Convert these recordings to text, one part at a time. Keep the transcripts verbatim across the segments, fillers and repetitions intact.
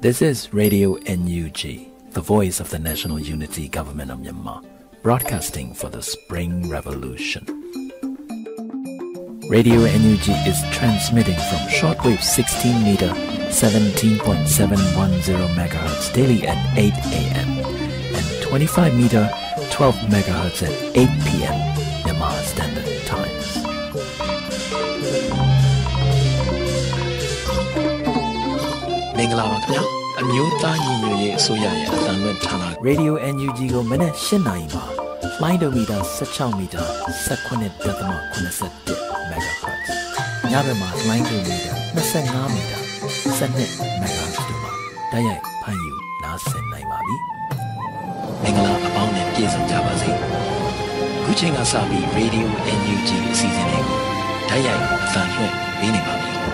This is Radio N U G, the voice of the National Unity Government of Myanmar, broadcasting for the Spring Revolution. Radio N U G is transmitting from shortwave sixteen meter, seventeen point seven one zero megahertz daily at eight a m and twenty-five meter, twelve megahertz at eight p m Myanmar Standard Times. Radio N U G ကိုမနက်၈နာရီမှာလိုင်းဒိုမီတာ၁၆မီတာ၁၈.၇၁ megahertz ညဘက်မှာလိုင်းဒိုမီတာ၂၅မီတာ၁၂ megahertz တို့မှာတိုက်ရိုက်ဖမ်းယူနားဆင်နိုင်ပါပြီ။မင်္ဂလာအပေါင်းနဲ့ပြည့်စုံကြပါစေ။ခုချိန်ကစပြီး Radio N U G အစီအစဉ်လေးကိုတိုက်ရိုက်အသံလွှင့်ပေးနေပါပြီ။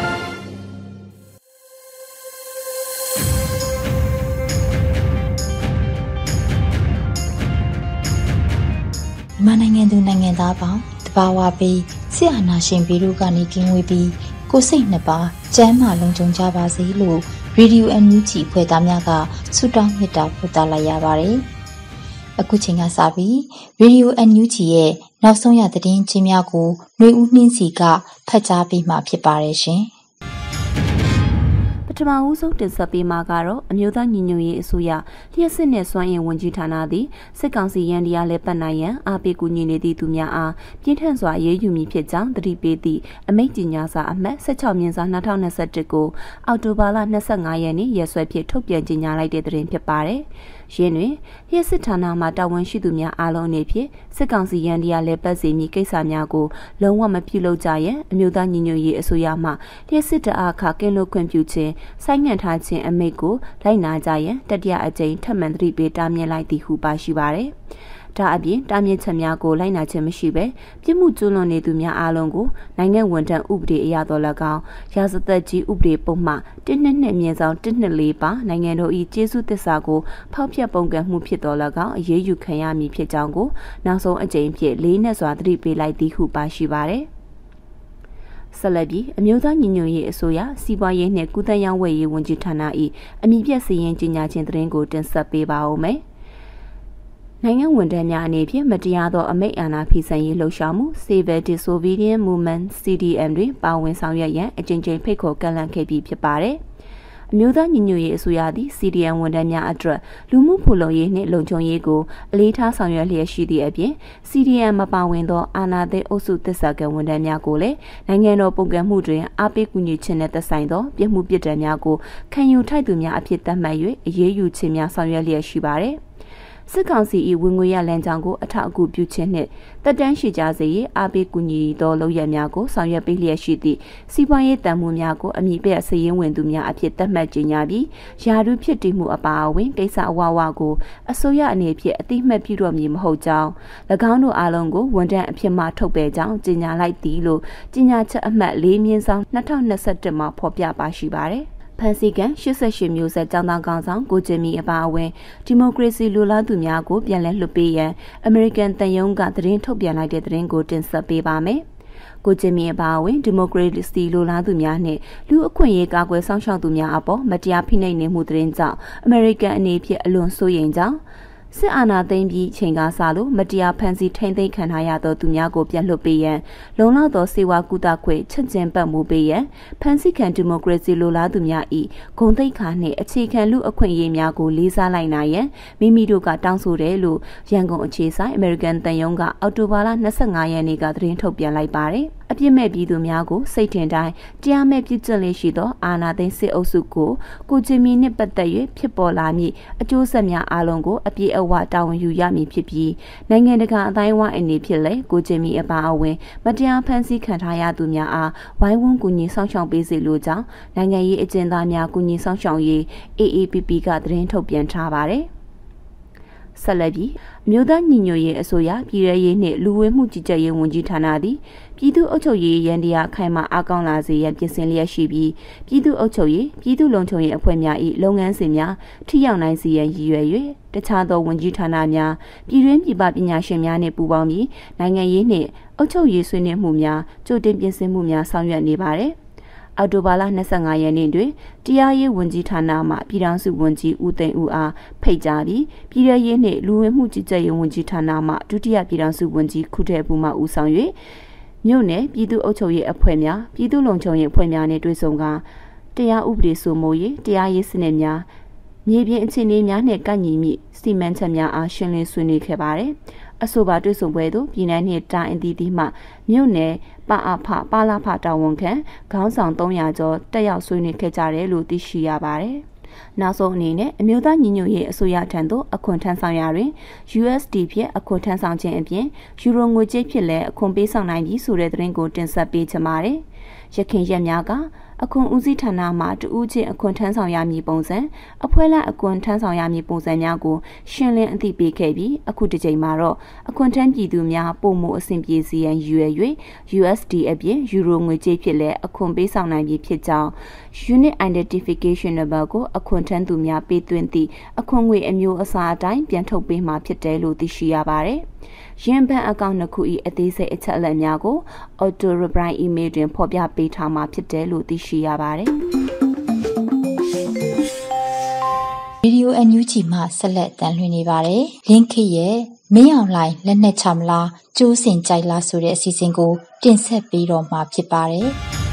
မနိုင်ငံသူနိုင်ငံသားပေါင်းတဘာဝပြီးစစ်အာဏာရှင်ဗီရုကနေကင်းဝေးပြီးကိုစိတ်နှစ်ပါးကျမ်းမာလုံးကြုံကြပါစေလို့ Radio N U G ဖွဲ့သားများကဆုတောင်းမေတ္တာပို့သလိုက်ရပါတယ်။အခုချိန်ကစပြီး Radio N U G ရဲ့နောက်ဆုံးရသတင်းချင်းများကိုຫນွေဦးနှင်းစီကဖတ်ကြားပေးမှာဖြစ်ပါတယ်ရှင်။ပထမဦးဆုံးတင်ဆက်ပေးမှာကတော့အမျိုးသားညီညွတ်ရေးအစိုးရလျှက်စစ်နဲ့စွမ်းအင်ဝန်ကြီးဌာနသည်စစ်ကောင်စီရန်တရားလဲပတ်နိုင်ရန်အားပေးကူညီနေသည့်သူများအားပြင်းထန်စွာအရေးယူမည်ဖြစ်ကြောင်းသတိပေးသည့်အမိန့်ကြေညာစာအမှတ်၁၆မြင်းစာ၂၀၂၁ကိုအောက်တိုဘာလ၂၅ရက်နေ့ရက်စွဲဖြင့်ထုတ်ပြန်ကြေညာလိုက်တဲ့သတင်းဖြစ်ပါတယ်။ယင်းတွင်လျှက်စစ်ဌာနမှတာဝန်ရှိသူများအားလုံးအနေဖြင့်စစ်ကောင်စီရန်တရားလဲပတ်စေမည့်ကိစ္စများကိုလုံးဝမပြုလုပ်ကြရန်အမျိုးသားညီညွတ်ရေးအစိုးရမှလျှက်စစ်တအားခကင်းလို့ခွင့်ပြုခြင်းဆိုင်းငံ့ထားခြင်းအမိန့်ကိုလိုက်နာကြရန်တတိယအကြိမ်ထပ်မံသတိပေးတားမြစ်လိုက်သည်ဟုပါရှိပါသည်။ဒါအပြင်တားမြစ်ချက်များကိုလိုက်နာခြင်းမရှိဘဲပြစ်မှုကျူးလွန်နေသူများအားလုံးကိုနိုင်ငံဝန်ထမ်းဥပဒေအရတော်၎င်းရာဇသက်ကြီးဥပဒေပုံမှန်၁၂၂မြင်းဆောင်၁၂၄ပါနိုင်ငံတော်၏ကျေးဇူးသစ္စာကိုဖောက်ဖျက်ပုန်ကန်မှုဖြစ်တော်၎င်းအရေးယူခံရမည်ဖြစ်ကြောင်းကိုနောက်ဆုံးအကြိမ်ဖြင့်လေးနက်စွာသတိပေးလိုက်သည်ဟုပါရှိပါသည်။ဆက်လက်ပြီးအမျိုးသားညီညွတ်ရေးအစိုးရစီးပွားရေးနှင့်ကုသရေးဝယ်ရေးဝန်ကြီးဌာန၏အမည်ပြစည်ရင်ကြီးညာခြင်းသတင်းကိုတင်ဆက်ပေးပါဦးမယ်။နိုင်ငံဝန်ထမ်းများအနေဖြင့်မတရားသောအမိန့်အာဏာဖီဆန်ရေးလှုပ်ရှားမှု Civil Disobedience Movement C D M တွင်ပါဝင်ဆောင်ရွက်ရန်အကြိမ်ကြိမ်ဖိတ်ခေါ်ကန့်လန့်ခဲ့ပြီးဖြစ်ပါတယ်။အမျိုးသားညီညွတ်ရေးအစိုးရသည် C D M ဝန်ထမ်းများအတွက်လူမှုဖူလုံရေးနှင့်လုံခြုံရေးကိုအလေးထားဆောင်ရွက်လျက်ရှိသည့်အပြင် C D M မပါဝင်သောအာဏာသိမ်းအုပ်စုသစ္စာကံဝန်ထမ်းများကိုလည်းနိုင်ငံတော်ပုံကံမှုတွင်အားပေးကူညီခြင်းနဲ့သက်ဆိုင်သောပြစ်မှုပြစ်ဒဏ်များကိုခံယူထိုက်သူများအဖြစ်သတ်မှတ်၍အရေးယူခြင်းများဆောင်ရွက်လျက်ရှိပါသည်။စစ်ကောင်စီ၏ဝင်ငွေရလမ်းကြောင်းကိုအထောက်အကူပြုခြင်းနှင့်တက်တန်းရှိကြစေရေးအားပေးကူညီသောလုပ်ရများကိုဆောင်ရွက်ပေးလျက်ရှိသည့်စီးပွားရေးတန်ဖိုးများကိုအမည်ပြစည်ရင်းဝင်သူများအဖြစ်သတ်မှတ်ကြေညာပြီးယာရုဖြစ်တည်မှုအပါအဝင်ကိစ္စအဝဝကိုအစိုးရအနေဖြင့်အတိအမှတ်ပြုတော့မည်မဟုတ်ကြောင်း၎င်းတို့အားလုံးကိုဝန်ထမ်းအဖြစ်မှထုတ်ပယ်ကြောင်းကြေညာလိုက်သည်လို့ကြေညာချက်အမှတ်၄မြင်းဆောင်၂၀၂၁မှာဖော်ပြပါရှိပါတယ်ဖန်စီကန်၈၈မျိုးဆက်ကျောင်းသားကောင်ဆောင်ကိုကျင်မီအပါအဝင်ဒီမိုကရေစီလူလားသူများကိုပြန်လည်လွှတ်ပေးရန်အမေရိကန်တန်ယုံကသတင်းထုတ်ပြန်လိုက်တဲ့သတင်းကိုတင်ဆက်ပေးပါမယ်။ကိုကျင်မီအပါအဝင်ဒီမိုကရေစီလူလားသူများနှင့်လူအခွင့်အရေးကာကွယ်ဆောင်ရှောက်သူများအပေါ်မတရားဖိနှိပ်နေမှုသတင်းကြောင့်အမေရိကန်အနေဖြင့်အလွန်စိုးရိမ်ကြောင်းစစ်အာဏာသိမ်းပြီးချိန်ကစလို့မတရားဖန်ဆီးထိန်းသိမ်းခံထားရသောသူများကိုပြန်လွှတ်ပေးရန်လုံလောက်သောစေဝါကုသခွင့်ချက်ချင်းပတ်မှုပေးရန်ဖန်ဆီးခံဒီမိုကရေစီလိုလားသူများ၏ဂုဏ်သိက္ခာနှင့်အခြေခံလူအခွင့်အရေးများကိုလေးစားလိုက်နိုင်ရန်မိမိတို့ကတောင်းဆိုတယ်လို့ရန်ကုန်အခြေဆိုင်အမေရိကန်တန်ယုံကအောက်တိုဘာလ၂၅ရက်နေ့ကသတင်းထုတ်ပြန်လိုက်ပါတယ်။အပြစ်မဲ့ပြည်သူများကိုစိတ်ထင်တိုင်းတရားမဲ့ပြစ်ကျင့်လေးရှိသောအာဏာသိမ်းစစ်အုပ်စုကိုကိုဂျင်မီနှင့်ပတ်သက်၍ဖြစ်ပေါ်လာမည့်အကျိုးဆက်များအလုံးကိုအပြည့်အဝတာဝန်ယူရမည်ဖြစ်ပြီးနိုင်ငံတကာအတိုင်းအဝိုင်းအနေဖြင့်လည်းကိုဂျင်မီအပါအဝင်မတရားဖန်ဆီးခံထားရသူများအားဝိုင်းဝန်းကူညီဆောင်ရှောက်ပေးစေလိုကြောင်းနိုင်ငံရေးအကျဉ်းသားများကူညီဆောင်ရှောက်ရေး A A P P ကသတင်းထုတ်ပြန်ထားပါတယ်။ဆက်လက်ပြီးမြို့သားညီညွတ်ရေးအစိုးရပြည်ထရေးနှင့်လူဝဲမှုကြီးကြပ်ရေးဝန်ကြီးဌာနသည်ပြည်သူ့အုပ်ချုပ်ရေးရန်တရားခိုင်မာအားကောင်းလာစေရန်ပြင်ဆင်လျက်ရှိပြီးပြည်သူ့အုပ်ချုပ်ရေးပြည်သူ့လုံခြုံရေးအဖွဲ့များ၏လုပ်ငန်းစဉ်များထိရောက်နိုင်စေရန်ရည်ရွယ်၍တခြားသောဝန်ကြီးဌာနများပြည်တွင်းပြည်ပပညာရှင်များနှင့်ပူးပေါင်းပြီးနိုင်ငံရေးနှင့်အုပ်ချုပ်ရေးဆွေးနွေးမှုများကြိုတင်ပြင်ဆင်မှုများဆောင်ရွက်နေပါသည်။အော်တိုဘာလ၂၅ရက်နေ့တွင်တရားရေးဝန်ကြီးဌာနမှပြည်ထောင်စုဝန်ကြီးဦးသိန်းဦးအားဖိတ်ကြားပြီးပြည်ထရေးနှင့်လူဝင်မှုကြီးကြပ်ရေးဝန်ကြီးဌာနမှဒုတိယပြည်ထောင်စုဝန်ကြီးခုထဲပူမှဦးဆောင်၍မြို့နယ်ပြည်သူ့အုပ်ချုပ်ရေးအဖွဲ့များပြည်သူ့လုံခြုံရေးအဖွဲ့များနှင့်တွေ့ဆုံကာတရားဥပဒေစိုးမိုးရေးတရားရေးစနစ်များမြေပြင်အခြေအနေများနှင့်ကန့်ညီမည့်စီမံချက်များအားရှင်းလင်းဆွေးနွေးခဲ့ပါသည်အဆိုပါတွေ့ဆုံပွဲသို့ပြည်내နှင့်တိုင်းအသီးသီးမှမြို့နယ်ပအဖပါလာဖတာဝန်ခံခေါင်းဆောင်၃ရာကျော်တက်ရောက်ဆွေးနွေးခဲ့ကြတယ်လို့သိရှိရပါတယ်။နောက်ဆုံးအနေနဲ့အမျိုးသားညီညွတ်ရေးအစိုးရထံသို့အခွန်ထမ်းဆောင်ရာတွင် ယူ အက်စ် ဒီ ဖြင့်အခွန်ထမ်းဆောင်ခြင်းအပြင်ယူရိုငွေကြေးဖြင့်လည်းအခွန်ပေးဆောင်နိုင်ပြီဆိုတဲ့သတင်းကိုတင်ဆက်ပေးချင်ပါတယ်။ရခိုင်ရက်များကအခွန်ဦးစီးဌာနမှတဦးချင်းအခွန်ထမ်းဆောင်ရမည်ပုံစံအဖွဲ့လိုက်အခွန်ထမ်းဆောင်ရမည်ပုံစံများကိုရှင်းလင်းအသိပေးခဲ့ပြီးအခုတစ်ချိန်မှာတော့အခွန်ထမ်းပြည်သူများပုံမှုအဆင်ပြေစေရန်ရည်ရွယ်၍ ယူ အက်စ် ဒီ အပြင်ယူရိုငွေကြေးဖြစ်လည်းအခွန်ပေးဆောင်နိုင်ပြီဖြစ်ကြောင်း Unit Identification Number ကိုအခွန်ထမ်းသူများပေးသွင်းသည့်အခွန်ငွေအမျိုးအစားအတိုင်းပြန်ထုတ်ပေးမှာဖြစ်တယ်လို့သိရှိရပါတယ်။ရင်းဘဏ်အကောင့်နှစ်ခု၏အသေးစိတ်အချက်အလက်များကို Auto Reply Email တွင်ဖော်ပြပေးထားမှာဖြစ်တယ်လို့သိရှိရပါတယ်။ဗီဒီယိုအန်ယူဂျီမှဆက်လက်တန်လှည့်နေပါတယ်။လင်းခေရဲ့မင်းအောင်လှိုင်လက်နက်ချမလားကျိုးစင်ကြိုက်လားဆိုတဲ့အစီအစဉ်ကိုတင်ဆက်ပေးတော့မှာဖြစ်ပါတယ်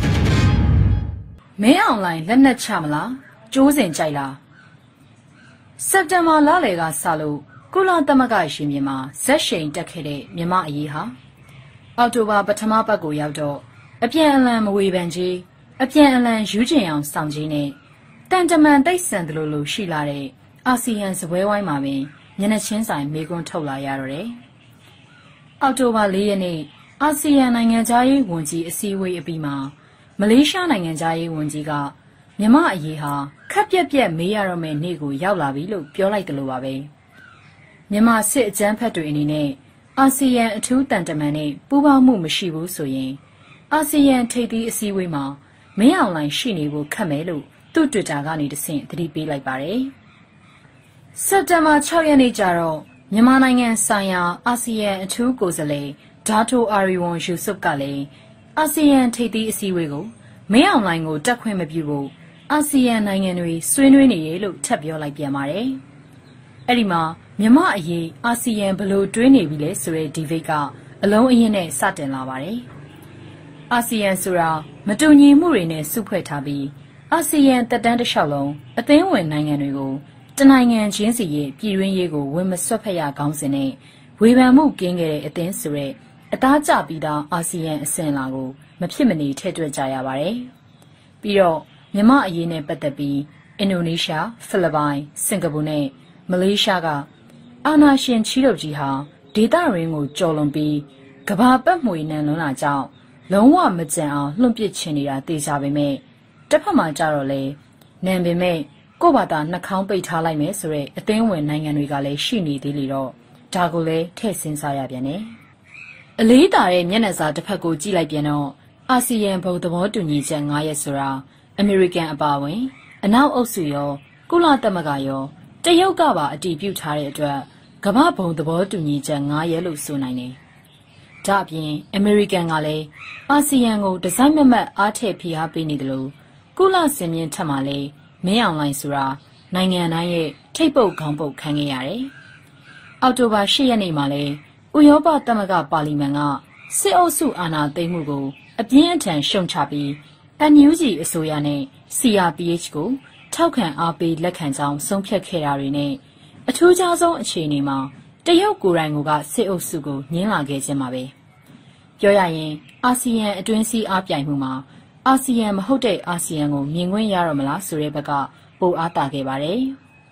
။မင်းအောင်လှိုင်လက်နက်ချမလားကျိုးစင်ကြိုက်လားစက်တင်ဘာလလယ်ကစလို့ကုလသမဂ္ဂရှင်မြေမှာဇက်ရှိန်တက်ခဲ့တဲ့မြမအရေးဟာအောက်တိုဘာပထမပတ်ကိုရောက်တော့အပြန်အလှန်မဝေဖန်ကြီးအပြန်အလှန်ယူကျင်အောင်ဆောင်ကြီးနဲ့တန်တမန်တိတ်ဆန်တယ်လို့လို့ရှိလာတဲ့အာဆီယံစပွဲဝိုင်းမှာပင်မျက်နှာချင်းဆိုင်မေကွန်းထုတ်လာရတော့တယ်။အောက်တိုဘာ၄ရက်နေ့အာဆီယံနိုင်ငံသားရေးဝန်ကြီးအစည်းအဝေးအပြီးမှာမလေးရှားနိုင်ငံသားရေးဝန်ကြီးကမြမအရေးဟာခက်ပြက်ပြက်မေးရတော့မယ့်နေ့ကိုရောက်လာပြီလို့ပြောလိုက်တယ်လို့ပါပဲ။မြန်မာစစ်အကြမ်းဖက်တွေအနေနဲ့အာဆီယံအထူးတန်တမန်နဲ့ပူးပေါင်းမှုမရှိဘူးဆိုရင်အာဆီယံထိပ်သီးအစည်းအဝေးမှာမင်းအောင်လှိုင်ရှိနေဖို့ခက်မယ်လို့သူ့ Twitter ကနေတဆင့်သတိပေးလိုက်ပါတယ်။စက်တင်ဘာ၆ရက်နေ့ကျတော့မြန်မာနိုင်ငံဆိုင်ရာအာဆီယံအထူးကိုယ်စားလှယ်ဒါတိုအာရီဝန်ယူဆုကလည်းအာဆီယံထိပ်သီးအစည်းအဝေးကိုမင်းအောင်လှိုင်ကိုတက်ခွင့်မပြုဖို့အာဆီယံနိုင်ငံတွေဆွေးနွေးနေရလို့ထပ်ပြောလိုက်ပြန်ပါတယ်။အဲ့ဒီမှာမြန်မာအရေးအာဆီယံဘလို့တွေးနေပြီလဲဆိုတဲ့ဒီဘိတ်ကအလုံးအရင်နဲ့စတင်လာပါတယ်။အာဆီယံဆိုတာမတူညီမှုတွေနဲ့စုဖွဲ့ထားပြီးအာဆီယံတက်တန်းတစ်လျှောက်လုံးအသင်းဝင်နိုင်ငံတွေကိုတနိုင်ငံချင်းစီရဲ့ပြည်တွင်းရေးကိုဝင်မဆွတ်ဖက်ရကောင်းစင်နဲ့ဝေဖန်မှုကင်းခဲ့တဲ့အသင်းဆိုတဲ့အသားကျပြီးသားအာဆီယံအစဉ်အလာကိုမဖြစ်မနေထည့်တွက်ကြရပါတယ်။ပြီးတော့မြန်မာအရေးနဲ့ပတ်သက်ပြီးအင်ဒိုနီးရှား၊ဖိလစ်ပိုင်၊စင်ကာပူနဲ့မလေးရှားကအာဏာရှင်ချီတုပ်ကြီးဟာဒေသရင်းကိုကြော်လွန်ပြီးကဘာပတ်မှွေနံလွန်းလာကြောင်းလုံးဝမကြံအောင်လွှင့်ပစ်ချင်နေတာသိကြပေမဲ့တစ်ဖက်မှာကြတော့လေနံပေမဲ့ကိုယ့်ဘာသာနှာခေါင်းပိတ်ထားလိုက်မယ်ဆိုတဲ့အသင်းဝင်နိုင်ငံတွေကလည်းရှိနေသေးလေတော့ဒါကိုလည်းထည့်စဉ်းစားရပြန်တယ်။အလေးတာတဲ့မျက်နှာစာတစ်ဖက်ကိုကြည့်လိုက်ပြန်တော့အာဆီယံဘုံသဘောတူညီချက်၅ရက်ဆိုတာအမေရိကန်အပါအဝင်အနောက်အုပ်စုရောကုလသမဂ္ဂရောတရုတ်ကပါအတည်ပြုထားတဲ့အတွက်ကမ္ဘာဘုံသဘောတူညီချက်၅ရက်လို့ဆိုနိုင်တယ်။ဒါ့အပြင်အမေရိကန်ကလည်းအာဆီယံကိုဒီဇိုင်းမမတ်အားထည့်ဖိအားပေးနေတယ်လို့ကုလစင်မြင့်ထက်မှလည်းမင်းအောင်လှိုင်ဆိုတာနိုင်ငံတိုင်းရဲ့ထိပ်ပုတ်ခေါင်းပုတ်ခံခဲ့ရတယ်။အောက်တိုဘာ၈ရက်နေ့မှာလည်းဥရောပသမဂ္ဂပါလီမန်ကစစ်အုပ်စုအာဏာသိမ်းမှုကိုအပြင်းအထန်ရှုံချပြီး အန် ယူ ဂျီ အစိုးရနဲ့ စီ အား ပီ အိတ် ကိုထောက်ခံအားပေးလက်ခံကြောင်းဆုံးဖြတ်ခဲ့တာတွေနဲ့အထူးခြားဆုံးအခြေအနေမှာတရုတ်ကိုယ်တိုင်ကစစ်အုပ်စုကိုညှင်းလာခဲ့ခြင်းပါပဲပြောရရင်အာဆီယံအတွင်းစည်းအားပြိုင်မှုမှာအာဆီယံမဟုတ်တဲ့အာဆီယံကိုမြင်ခွင့်ရတော့မလားဆိုတဲ့ဘက်ကပိုအားတာခဲ့ပါတယ်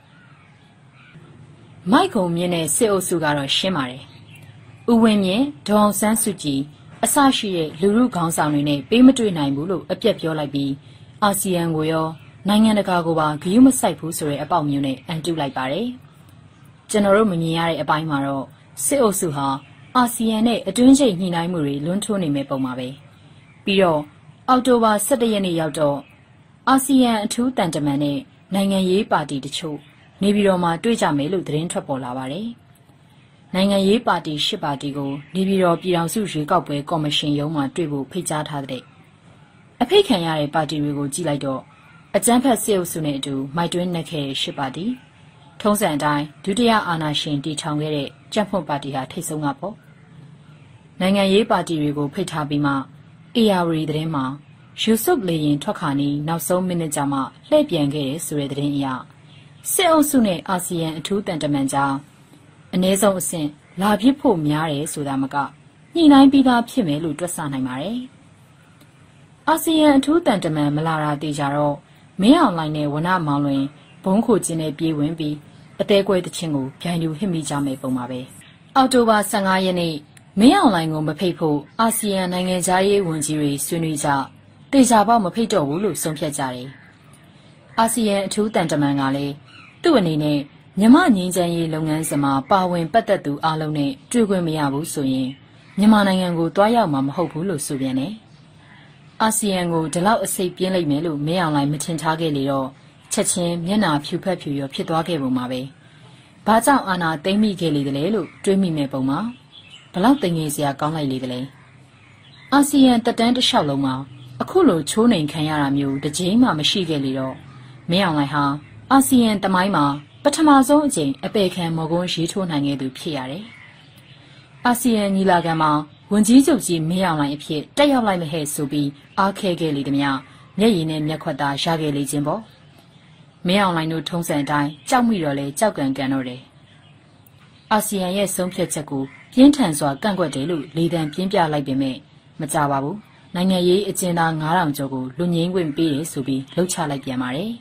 မိုက်ကုံမြင့်တဲ့စစ်အုပ်စုကတော့ရှင်းပါတယ်ဦးဝင်းမြင့်ဒေါအောင်ဆန်းစုကြည်အစရှိတဲ့လူမှုခေါင်းဆောင်တွေနဲ့ပေးမတွေ့နိုင်ဘူးလို့အပြက်ပြောလိုက်ပြီးအာဆီယံကိုရောနိုင်ငံတကာကိုပါဂရုမစိုက်ဘူးဆိုတဲ့အပေါက်မျိုးနဲ့အန်တုလိုက်ပါတယ်ကျွန်တော်တို့မမြင်ရတဲ့အပိုင်းမှာတော့စစ်အုပ်စုဟာအာဆီယံနဲ့အတွင်းချိတ်ညှိနှိုင်းမှုတွေလွန်းထိုးနေမဲ့ပုံပါပဲပြီးတော့အောက်တိုဘာ၁၁ရက်နေ့ရောက်တော့အာဆီယံအထူးတန်တမန်နဲ့နိုင်ငံရေးပါတီတချို့နေပြည်တော်မှာတွေ့ကြမယ်လို့သတင်းထွက်ပေါ်လာပါတယ်နိုင်ငံရေးပါတီ၈ပါတီကိုနေပြည်တော်ပြည်ထောင်စုရွေးကောက်ပွဲကော်မရှင်ရုံးမှာတွေ့ဖို့ဖိတ်ကြားထားတဲ့အဖိတ်ခံရတဲ့ပါတီတွေကိုကြည့်လိုက်တော့အကြမ်းဖက်စစ်အုပ်စုနဲ့အတူမိုက်တွင်းနှက်ခဲ့တဲ့ရှစ်ပါတီထုံးစံအတိုင်းဒုတိယအာဏာရှင်တည်ထောင်ခဲ့တဲ့ကြံ့ဖွံ့ပါတီဟာထိပ်ဆုံးကပေါ့နိုင်ငံရေးပါတီတွေကိုဖိတ်ထားပြီးမှအေယာဝတီသတင်းမှာယူဆုပ်လေရင်ထွက်ခါနီးနောက်ဆုံးမိနစ်ကြာမှလှည့်ပြန်ခဲ့တဲ့ဆိုတဲ့သတင်းအရစစ်အုပ်စုနဲ့အာဆီယံအထူးတန်တမန်ကြားအ ਨੇ ဆုံးအဆင့်လာဖြစ်ဖို့များတယ်ဆိုတာမကညှိနှိုင်းပြီးသားဖြစ်မယ်လို့တွက်ဆနိုင်ပါတယ်အာဆီယံအထူးတန်တမန်မလာတာတေချာတော့မင်းအောင်လှိုင်နဲ့ဝနမောင်လွင်ဘုံခိုကျင်းနဲ့ပြေးဝင်ပြီးအသေးကွဲတချင်းကိုဗျိုင်လူဟစ်မိကြမယ်ပုံပါပဲအောက်တိုဘာဆယ့်ငါရက်နေ့မင်းအောင်လှိုင်ကိုမဖိတ်ဖို့အာဆီယံနိုင်ငံသားရေးဝန်ကြီးတွေဆွေးနွေးကြတေချာပေါက်မဖိတ်တော့ဘူးလို့ဆုံးဖြတ်ကြတယ်အာဆီယံအထူးတန်တမန်ကလည်းသူ့အနေနဲ့မြမငင်းချမ်းရေးလုပ်ငန်းစဉ်မှာပါဝင်ပတ်သက်သူအလုံးနဲ့တွေ့ခွင့်မရဘူးဆိုရင်မြန်မာနိုင်ငံကိုတွားရောက်မှာမဟုတ်ဘူးလို့ဆိုပြန်တယ်အာဆီယံကိုဒီလောက်အစိပ်ပြင်းလိုက်မယ်လို့မင်းအောင်လှိုင်မထင်ထားခဲ့လေတော့ချက်ချင်းမျက်နှာဖြူဖက်ဖြူရောဖြစ်သွားခဲ့ပုံပါပဲ။ဘာကြောင့်အာဏာသိမ်းမိခဲ့လေတလဲလို့တွေးမိမဲ့ပုံမှာဘလောက်တင်ငယ်စရာကောင်းလိုက်လေတလဲ။အာဆီယံတက်တန်းတစ်လျှောက်လုံးမှာအခုလိုချိုးနှိမ်ခံရတာမျိုးတစ်ကြိမ်မှမရှိခဲ့လေတော့မင်းအောင်လှိုင်ဟာအာဆီယံတမိုင်းမှာပထမဆုံးအကြိမ်အပေခံမော်ကွန်းရေးထိုးနိုင်ခဲ့သူဖြစ်ရတယ်။အာဆီယံညီလာခံမှာဝန်ကြီးချုပ်ကြီးမင်းအောင်လှိုင်အဖြစ်တက်ရောက်လိုက်မဟဲ့ဆိုပြီးအားခဲခဲ့လေတမမျှမျက်ရည်နဲ့မျက်ခွက်သားရခဲ့လေခြင်းပေါ့မင်းအောင်လှိုင်တို့ထုံးစံအတိုင်းကြောက်မိတော့လေကြောက်ကန်ကန်တော့တယ်အာဆီယံရဲ့ဆုံးဖြတ်ချက်ကိုပြင်းထန်စွာကန့်ကွက်တယ်လို့လေသံပြင်းပြလိုက်ပေမဲ့မကြပါဘူးနိုင်ငံရေးအကျဉ်းသားငါးထောင်ကျော်ကိုလူငင်းခွင့်ပေးတယ်ဆိုပြီးလှုပ်ချလိုက်ပြန်ပါတယ်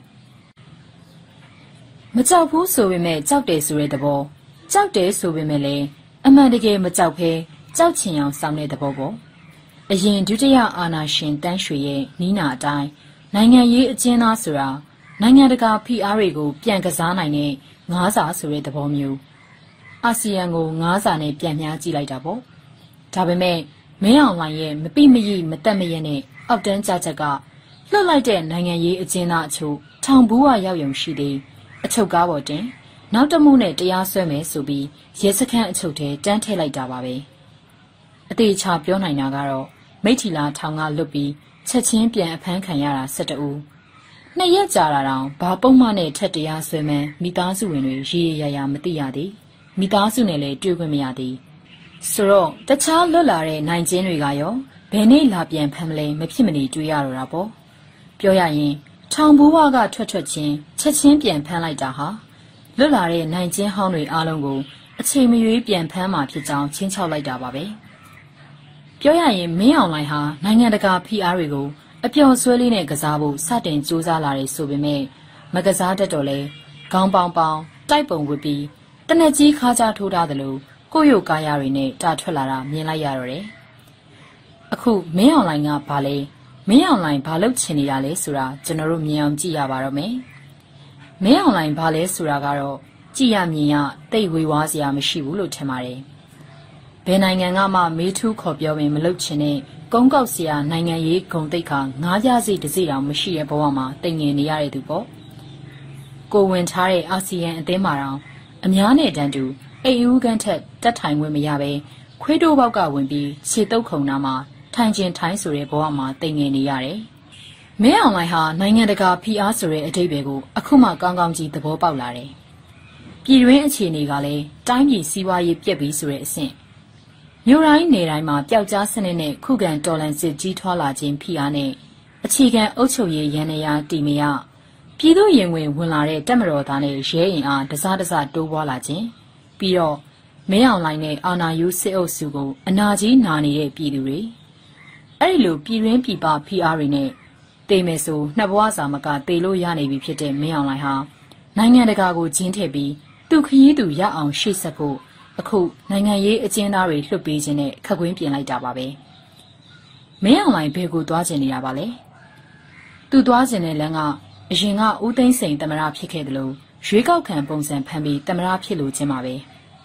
မကြောက်ဘူးဆိုပေမဲ့ကြောက်တယ်ဆိုတဲ့သဘောကြောက်တယ်ဆိုပေမဲ့လည်းအမှန်တကယ်မကြောက်ဘဲကြောက်ချင်အောင်စောင်းတဲ့သဘောပေါ့အရင်ဒုတိယအာဏာရှင်တန်းရွှေရဲ့နီးနာအတိုင်းနိုင်ငံရေးအကျဉ်းသားဆိုတာနိုင်ငံတကာဖိအားတွေကိုပြန်ကစားနိုင်တဲ့ငါးစာဆိုတဲ့သဘောမျိုးအာဆီယံကိုငါးစာနဲ့ပြန်မြားကြည့်လိုက်တာပေါ့ဒါပေမဲ့မင်းအောင်လှိုင်ရဲ့မပိမရိမတက်မရက်နဲ့အောက်တန်းကြချက်ကလှုပ်လိုက်တဲ့နိုင်ငံရေးအကျဉ်းသားအချို့ထောင်ဘူးဝရောက်ရုံရှိသေးအချုပ်ကားပေါ်တင်နောက်တမှုနဲ့တရားစွဲမယ်ဆိုပြီးရဲစခန်းအချုပ်ထဲတန်းထည့်လိုက်တာပါပဲအသေးချာပြောနိုင်တာကတော့မိထီလာထောင်ကလွတ်ပြီးချက်ချင်းပြန်အဖမ်းခံရတာ၁၁ဦးနှစ်ရက်ကြာတာတောင်ဘာပုံမှန်နဲ့ထက်တရားဆွဲမှန်းမိသားစုဝင်တွေရေရရမသိရသည်မိသားစုနဲ့လည်းတွေ့ခွင့်မရသည်ဆိုတော့တခြားလွတ်လာတဲ့နိုင်ကျင်းတွေကရောဘယ်နေ့လာပြန်ဖမ်းမလဲမဖြစ်မနေတွေ့ရတော့တာပေါ့ပြောရရင်ထောင်ဘူးဝကထွက်ထွက်ချင်းချက်ချင်းပြန်ဖမ်းလိုက်တာဟာလွတ်လာတဲ့နိုင်ကျင်းဟောင်းတွေအားလုံးကိုအချိန်မရွေးပြန်ဖမ်းမှာဖြစ်ကြောင်းချင်းချောက်လိုက်တာပါပဲပြောရရင်မင်းအောင်လှိုင်ဟာနိုင်ငံတကာဖိအားတွေကိုအပျော်ဆွဲလေးနဲ့ကစားဖို့စတင်ကြိုးစားလာတယ်ဆိုပေမဲ့မကစားတတ်တော့လဲခေါင်းပေါင်ပေါင်တိုက်ပုံဝစ်ပြီးတနက်ကြီးခါကြထိုးထားသလိုကိုယ့်ရုပ်ကာယတွေနဲ့တာထွက်လာတာမြင်လိုက်ရတော့တယ်အခုမင်းအောင်လှိုင်ကဘာလဲမင်းအောင်လှိုင်ဘာလုပ်ချင်နေတာလဲဆိုတာကျွန်တော်တို့မြင်အောင်ကြည့်ရပါတော့မယ်မင်းအောင်လှိုင်ဘာလဲဆိုတာကတော့ကြည့်ရမြင်ရတိတ်ဝေဝါးစရာမရှိဘူးလို့ထင်ပါတယ်ဘယ်နိုင်ငံကမှမေးထူးခေါ်ပြောရင်မလုပ်ချင်တဲ့ကုန်းကောက်စရာနိုင်ငံရေးဂုံတိတ်ခါငားပြားစီတစ်စီတောင်မရှိတဲ့ဘဝမှာတိမ်ငင်နေရတဲ့သူပေါ့ကိုဝင်ထားတဲ့အာဆီယံအသင်းမှာတော့အများနဲ့တန်းတူအိမ်ဦးကန်းထက်တက်ထိုင်ခွင့်မရဘဲခွေးတိုးပေါက်ကဝင်ပြီးခြေတုပ်ခုံနာမှာထိုင်ကျင်ထိုင်ဆိုတဲ့ဘဝမှာတိမ်ငင်နေရတယ်မင်းအောင်လှိုင်ဟာနိုင်ငံတကာဖိအားဆိုတဲ့အဓိပ္ပာယ်ကိုအခုမှကောင်းကောင်းကြီးသဘောပေါက်လာတယ်ပြည်တွင်းအခြေအနေကလည်းတိုင်းပြည်စီးပွားရေးပြက်ပြီးဆိုတဲ့အဆင့်မြို့တိုင်းနေတိုင်းမှာပျောက်ကြားစနစ်နဲ့ခုခံတော်လှန်စစ်ကြီးထွားလာခြင်းဖိအားနဲ့အခြေခံအုပ်ချုပ်ရေးရန်နေရာတည်မရပြည်သူရင်ဝင်ဝင်လာတဲ့တပ်မတော်သားနဲ့ရဲရင်အားတစားတစားတိုးပွားလာခြင်းပြီးတော့မင်းအောင်လှိုင်နဲ့အာဏာယူစစ်အုပ်စုကိုအနာကြီးနာနေတဲ့ပြည်သူတွေအဲ့ဒီလိုပြည်တွင်းပြည်ပဖိအားတွေနဲ့တေမယ်ဆိုနှစ်ဘဝစာမကတေလို့ရနေပြီဖြစ်တဲ့မင်းအောင်လှိုင်ဟာနိုင်ငံတကာကိုဂျင်းထည့်ပြီးသူခရီးသူရအောင်ရှေ့ဆက်ဖို့အခုနိုင်ငံရေးအကျဉ်းသားတွေလွှတ်ပေးခြင်းနဲ့ခက်ခွင်းပြင်လိုက်တာပါပဲမင်းအောင်လှိုင်ဘယ်ကိုသွားကျင်နေတာပါလဲသူသွားကျင်တဲ့လမ်းကအရင်ကဦးသိန်းစိန်သမရဖြစ်ခဲ့တယ်လို့ရွေးကောက်ခံပုံစံဖန်ပြီးသမရဖြစ်လို့ခြင်းပါပဲ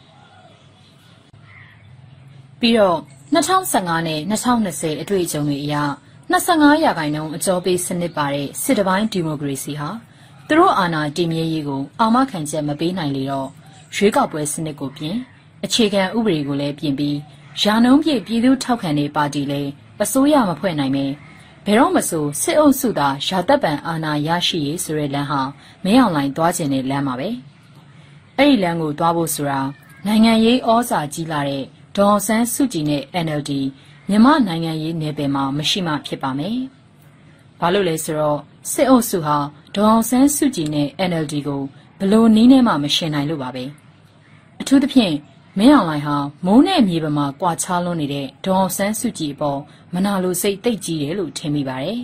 ပြီးတော့၂၀၁၅နဲ့၂၀၂၀အတွေ့အကြုံတွေအရ၂၅ရာခိုင်နှုန်းအကျော်ပေးစနစ်ပါတဲ့စစ်တပိုင်းဒီမိုကရေစီဟာသူတို့အာဏာတည်မြဲရေးကိုအာမခံချက်မပေးနိုင်လေတော့ရွေးကောက်ပွဲစနစ်ကိုပြင်အခြေခံဥပဒေကိုလည်းပြင်ပြီးရာနှုန်းပြည့်ပြည်သူထောက်ခံတဲ့ပါတီလည်းအစိုးရမဖွဲ့နိုင်ပဲဘယ်တော့မှဆိုစစ်အုပ်စုသာရာသက်ပံအာဏာရရှိရေးဆိုတဲ့လမ်းဟာမင်းအောင်လှိုင်သွားခြင်းတဲ့လမ်းပါပဲအဲ့ဒီလမ်းကိုသွားဖို့ဆိုတာနိုင်ငံရေးဩဇာကြီးလာတဲ့ဒေါ်အောင်ဆန်းစုကြည်နဲ့ N L D မြန်မာနိုင်ငံရေးနယ်ပယ်မှာမရှိမှဖြစ်ပါမယ်ဘာလို့လဲဆိုတော့စစ်အုပ်စုဟာဒေါ်အောင်ဆန်းစုကြည်နဲ့ N L D ကိုဘလို့နည်းနဲ့မှမရှင်နိုင်လို့ပါပဲအထူးသဖြင့်မင်းအောင်လှိုင်ဟာမိုးနဲ့မြေပမာကွာခြားလွန်းနေတဲ့ဒေါ်အောင်ဆန်းစုကြည်အပေါ်မနာလိုစိတ်တိတ်ကြီးတယ်လို့ထင်မိပါတယ်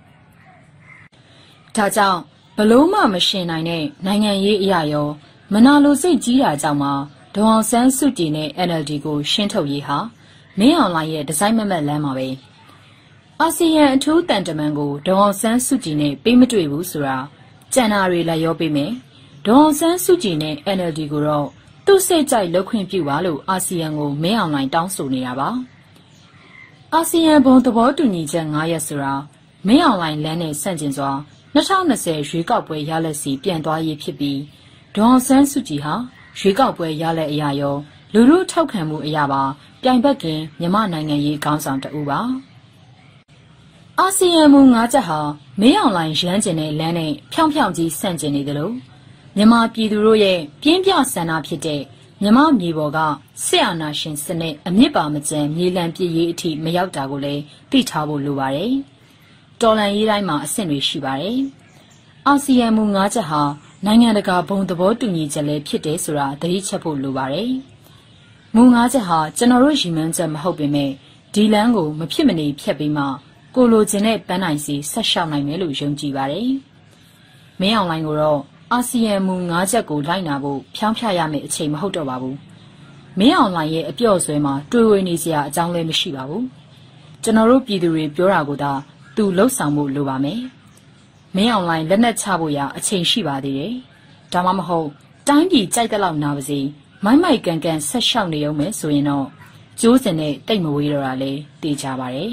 ဒါကြောင့်ဘလို့မှမရှင်နိုင်တဲ့နိုင်ငံရေးအရာရောမနာလိုစိတ်ကြီးတာကြောင့်မှဒေါ်အောင်ဆန်းစုကြည်နဲ့ N L D ကိုရှင်းထုတ်ရေးဟာမင်းအောင်လှိုင်ရဲ့ဒီဇိုင်းမမတ်လမ်းမှာပဲအာဆီယံအထူးတန်တမန်ကိုဒေါ်အောင်ဆန်းစုကြည်နဲ့ပေးမတွေ့ဘူးဆိုတာကြံနာတွေလည်းရောပေးမယ်ဒေါ်အောင်ဆန်းစုကြည်နဲ့ N L D ကိုတော့သူ့စိတ်ကြိုက်လောက်ခွင့်ပြုပါလို့အာဆီယံကိုမင်းအောင်လှိုင်တောင်းဆိုနေတာပါအာဆီယံဘုံသဘောတူညီချက်၅ရပ်ဆိုတာမင်းအောင်လှိုင်လမ်းနဲ့ဆန့်ကျင်စွာ၂၀၂၀ရွေးကောက်ပွဲရလဒ်စီပြန်သွားရေးဖြစ်ပြီးဒေါ်အောင်ဆန်းစုကြည်ဟာရွေးကောက်ပွဲရလဒ်အရာရောလူလူထောက်ခံမှုအရာပါပြိုင်ဘက်ကင်မြန်မာနိုင်ငံရေးခေါင်းဆောင်တဦးပါအာဆီယံမူ၅ချက်ဟာမင်းအောင်လှိုင်ရမ်းကျင်တဲ့လမ်းနဲ့ဖြောင်းဖြောင်းကြီးဆန့်ကျင်နေတယ်လို့မြန်မာပြည်သူတို့ရဲ့ပြင်းပြဆန္ဒဖြစ်တဲ့မြန်မာမြေပေါ်ကစစ်အာဏာရှင်စနစ်အမြင့်ပါမကျန်မြေလံပြည့်ရေးအထိမရောက်တာကိုလည်းသိထားဖို့လိုပါတယ်တော်လန်ရေးတိုင်းမှာအဆင့်တွေရှိပါတယ်အာဆီယံမူ၅ချက်ဟာနိုင်ငံတကာဘုံသဘောတူညီချက်လည်းဖြစ်တယ်ဆိုတာသတိချက်ဖို့လိုပါတယ်မူ၅ချက်ဟာကျွန်တော်တို့ရည်မှန်းချက်မဟုတ်ပေမဲ့ဒီလမ်းကိုမဖြစ်မနေဖြတ်ပြီးမှကိုလိုချင်တဲ့ပန်းနိုင်စီဆက်လျှောက်နိုင်မယ်လို့ယုံကြည်ပါတယ်မင်းအောင်လှိုင်ကိုတော့အာဆီယံမူ၅ချက်ကိုလိုက်နာဖို့ဖြောင်းဖြရမယ့်အချိန်မဟုတ်တော့ပါဘူးမင်းအောင်လှိုင်ရဲ့အပြော့ဆွဲမှာတွေ့ဝေနေစရာအကြောင်းလည်းမရှိပါဘူးကျွန်တော်တို့ပြည်သူတွေပြောတာကိုသာသူလှုပ်ဆောင်ဖို့လိုပါမယ်မင်းအောင်လှိုင်လက်နက်ချဖို့ရအချိန်ရှိပါသေးတယ်ဒါမှမဟုတ်တိုင်းပြည်ကြိုက်တဲ့လောက်နာပါစေမိုက်မိုက်ကန်ကန်ဆက်လျှောက်နေအောင်မယ်ဆိုရင်တော့ကျိုးစင်နဲ့တိတ်မဝေးတော့တာလည်းသိကြပါတယ်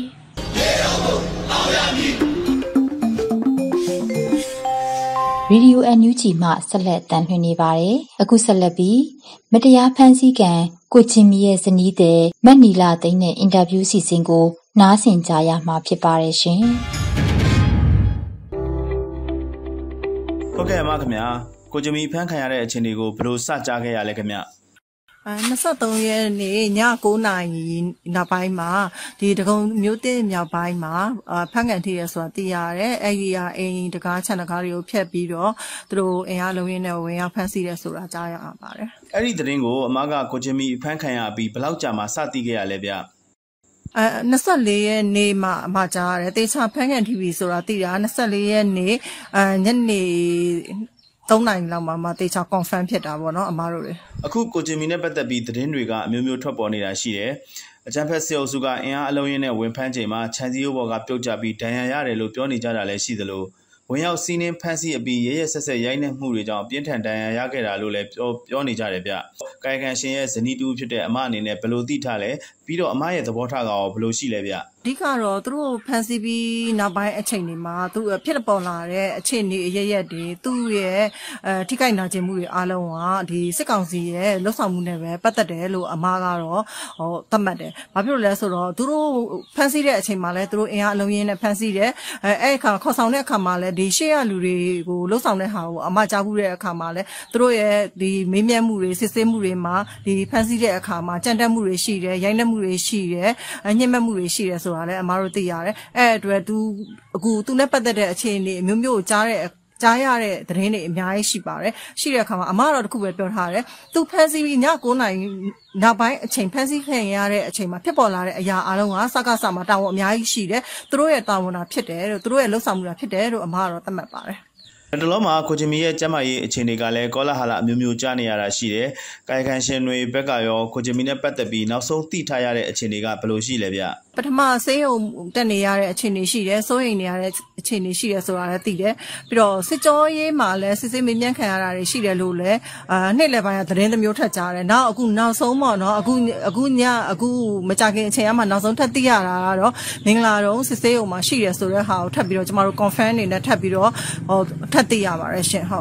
ရေဒီယို N U G မှဆက်လက်တန်လှည့်နေပါတယ်။အခုဆက်လက်ပြီးမတရားဖန်ဆီးကံကိုချင်းမီရဲ့ဇနီးတဲ့မတ်နီလာသိန်းနဲ့အင်တာဗျူးစီစဉ်ကိုနားဆင်ကြရမှာဖြစ်ပါတယ်ရှင်။ဟုတ်ကဲ့ပါခင်ဗျာကိုချင်းမီဖန်ခံရတဲ့အခြေအနေကိုဘယ်လိုစကြားခဲ့ရလဲခင်ဗျာအဲ၂၃ရက်နေ့ည၉နာရီနောက်ပိုင်းမှာဒီတကုံမျိုးတင်မြောက်ပိုင်းမှာဖန်ကန်ထိရဆိုတာသိရတယ်အဲ့ဒီအအိမ်တကားခြံတကားတွေကိုဖျက်ပြီးတော့သူတို့အင်အားလုံးရင်းနဲ့ဝင်ရောက်ဖမ်းဆီးတယ်ဆိုတာကြားရပါတယ်အဲ့ဒီသတင်းကိုအမကကိုချင်းမီဖန်ခံရပြီးဘယ်လောက်ကြာမှစသိခဲ့ရလဲဗျအဲ၂၄ရက်နေ့မှအမကြားရတယ်တေချာဖန်ကန် T V ဆိုတာသိတာ၂၄ရက်နေ့အဲညနေသုံးနိုင်လောက်မှမှတေချာ confirm ဖြစ်တာပေါ့နော်အမားတို့တွေအခုကိုချင်းမီနဲ့ပတ်သက်ပြီးသတင်းတွေကအမျိုးမျိုးထွက်ပေါ်နေတာရှိတယ်အကြံဖက်စစ်အုပ်စုကအင်အားအလုံးရင်းနဲ့ဝင်ဖမ်းချိန်မှာခြံစည်းရိုးပေါ်ကပြုတ်ကျပြီးဒဏ်ရာရတယ်လို့ပြောနေကြတာလည်းရှိသလိုဝင်ရောက်စီးနှင်းဖမ်းဆီးအပြီးရဲရဲဆက်ဆက်ရိုက်နှက်မှုတွေကြောင့်ပြင်းထန်ဒဏ်ရာရခဲ့တာလို့လည်းပြောပြောနေကြတယ်ဗျ။ကာယကံရှင်ရဲ့ဇနီးတူဖြစ်တဲ့အမအနေနဲ့ဘယ်လိုသိထားလဲပြီးတော့အမရဲ့သဘောထားကရောဘယ်လိုရှိလဲဗျ။အဓိကတော့သူတို့ဖန်စီပြီးနောက်ပိုင်းအချိန်တွေမှာသူဖြစ်ပေါ်လာတဲ့အခြေအနေအရရက်တွေသူ့ရဲ့အဲထိခိုက်နာကျင်မှုတွေအားလုံးကဒီစစ်ကောင်စီရဲ့လှုပ်ဆောင်မှုနဲ့ပဲပတ်သက်တယ်လို့အမားကတော့ဟောသတ်မှတ်တယ်။ဘာဖြစ်လို့လဲဆိုတော့သူတို့ဖန်စီတဲ့အချိန်မှာလဲသူတို့အင်အားအလုံးရင်းနဲ့ဖန်စီတယ်။အဲအဲ့အခါခေါ်ဆောင်တဲ့အခါမှာလဲဒီရှေ့ရလူတွေကိုလှုပ်ဆောင်တဲ့ဟာကိုအမားကြားဘူးတဲ့အခါမှာလဲသူတို့ရဲ့ဒီမေးမြန်းမှုတွေစစ်ဆေးမှုတွေမှာဒီဖန်စီတဲ့အခါမှာကြံတက်မှုတွေရှိတယ်ရိုက်နှက်မှုတွေရှိတယ်ညှဉ်းပန်းမှုတွေရှိတယ်ဆိုတာလည်းအမားတို့သိရတယ်အဲ့အတွက်သူအခုသူနဲ့ပတ်သက်တဲ့အခြေအနေအမျိုးမျိုးကြားတဲ့ကြားရတဲ့သတင်းတွေအများကြီးရှိပါတယ်ရှိတဲ့အခါမှာအမကတော့တခုပဲပြောထားတယ်သူဖန်စီပြီးည၉နာရီနောက်ပိုင်းအချိန်ဖန်စီခံရတဲ့အချိန်မှာဖြစ်ပေါ်လာတဲ့အရာအလုံးကစကားစမှာတာဝန်အများကြီးရှိတယ်သူတို့ရဲ့တာဝန်တာဖြစ်တယ်လို့သူတို့ရဲ့လှုပ်ဆောင်မှုတာဖြစ်တယ်လို့အမကတော့သတ်မှတ်ပါတယ်တလုံးမှာကိုချင်းမီရဲ့ကျမရေးအခြေအနေကလည်းကောလာဟလအမျိုးမျိုးကြားနေရတာရှိတယ်။ကာယကံရှင်တွေဘက်ကရောကိုချင်းမီနဲ့ပတ်သက်ပြီးနောက်ဆုံးသိထားရတဲ့အခြေအနေကဘယ်လိုရှိလဲဗျ။ပထမဆေးရုံတက်နေရတဲ့အခြေအနေရှိတယ်စိုးရိမ်နေရတဲ့အခြေအနေရှိတယ်ဆိုတာလည်းသိတယ်ပြီးတော့စစ်ကြောရေးမှာလည်းစစ်စစ်မေးမြန်းခံရတာတွေရှိတယ်လို့လည်းအာနှစ်လယ်ပိုင်းကသတင်းတစ်မျိုးထပ်ကြားတယ်နောက်အခုနောက်ဆုံးပေါ့နော်အခုအခုညအခုမကြခင်အချိန်အမှနောက်ဆုံးထပ်သိရတာကတော့မင်္ဂလာတုံးစစ်ဆေးရုံမှာရှိတယ်ဆိုတဲ့ဟာကိုထပ်ပြီးတော့ကျမတို့ confirm အနေနဲ့ထပ်ပြီးတော့ဟိုထပ်သိရပါတယ်ရှင်ဟုတ်